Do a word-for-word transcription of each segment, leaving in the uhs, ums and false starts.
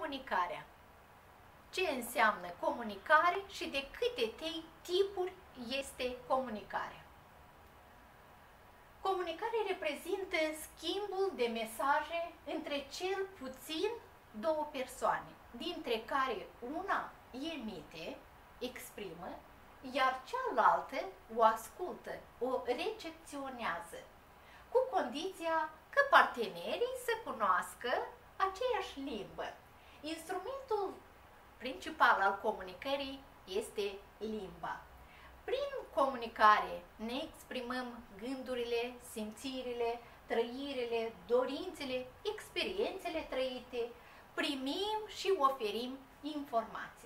Comunicarea. Ce înseamnă comunicare și de câte tipuri este comunicarea? Comunicarea reprezintă schimbul de mesaje între cel puțin două persoane, dintre care una emite, exprimă, iar cealaltă o ascultă, o recepționează, cu condiția că partenerii să cunoască aceeași limbă. Instrumentul principal al comunicării este limba. Prin comunicare ne exprimăm gândurile, simțirile, trăirile, dorințele, experiențele trăite, primim și oferim informații.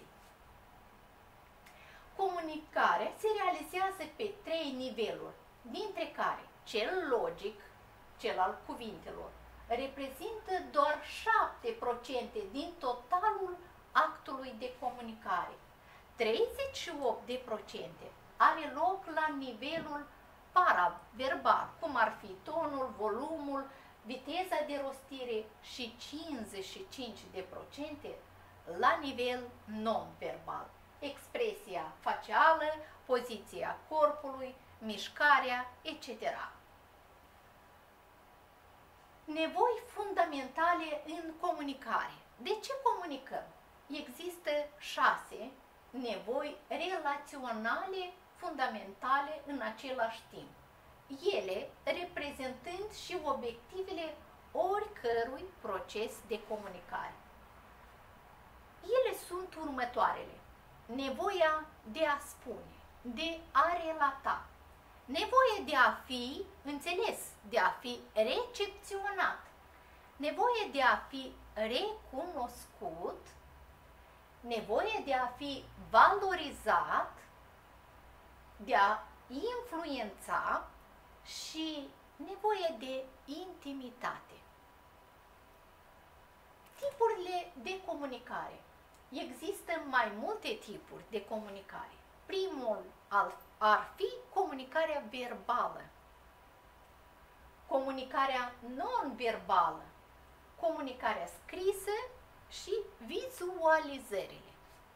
Comunicarea se realizează pe trei niveluri, dintre care cel logic, cel al cuvintelor, reprezintă doar șapte la sută din totalul actului de comunicare. treizeci și opt la sută are loc la nivelul paraverbal, cum ar fi tonul, volumul, viteza de rostire și cincizeci și cinci la sută la nivel non-verbal, expresia facială, poziția corpului, mișcarea, et cetera. Nevoi fundamentale în comunicare. De ce comunicăm? Există șase nevoi relaționale fundamentale în același timp, ele reprezentând și obiectivele oricărui proces de comunicare. Ele sunt următoarele: nevoia de a spune, de a relata, nevoie de a fi înțeles, de a fi recepționat, nevoie de a fi recunoscut, nevoie de a fi valorizat, de a influența și nevoie de intimitate. Tipurile de comunicare. Există mai multe tipuri de comunicare. Primul ar fi comunicarea verbală, comunicarea non-verbală, comunicarea scrisă și vizualizările.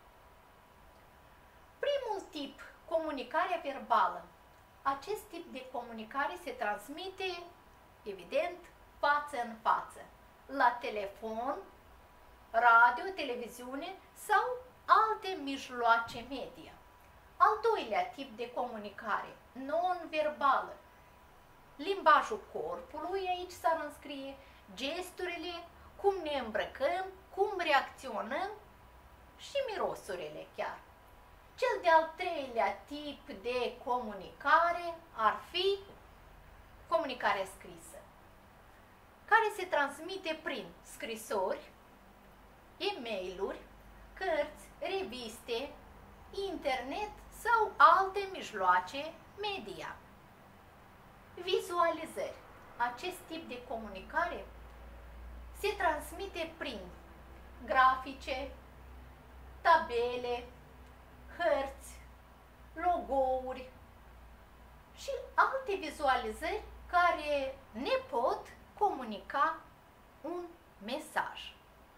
Primul tip, comunicarea verbală. Acest tip de comunicare se transmite, evident, față în față, la telefon, radio, televiziune sau alte mijloace media. Al doilea tip de comunicare, non-verbală. Limbajul corpului, aici s-ar înscrie, gesturile, cum ne îmbrăcăm, cum reacționăm și mirosurile chiar. Cel de-al treilea tip de comunicare ar fi comunicarea scrisă, care se transmite prin scrisori, e-mail-uri, cărți, reviste, internet sau alte mijloace media. Vizualizări. Acest tip de comunicare se transmite prin grafice, tabele, hărți, logo-uri și alte vizualizări care ne pot comunica un mesaj.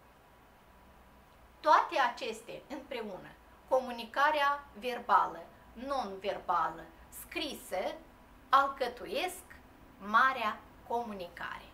Toate acestea împreună, comunicarea verbală, non-verbală, scrisă, alcătuiesc marea comunicare.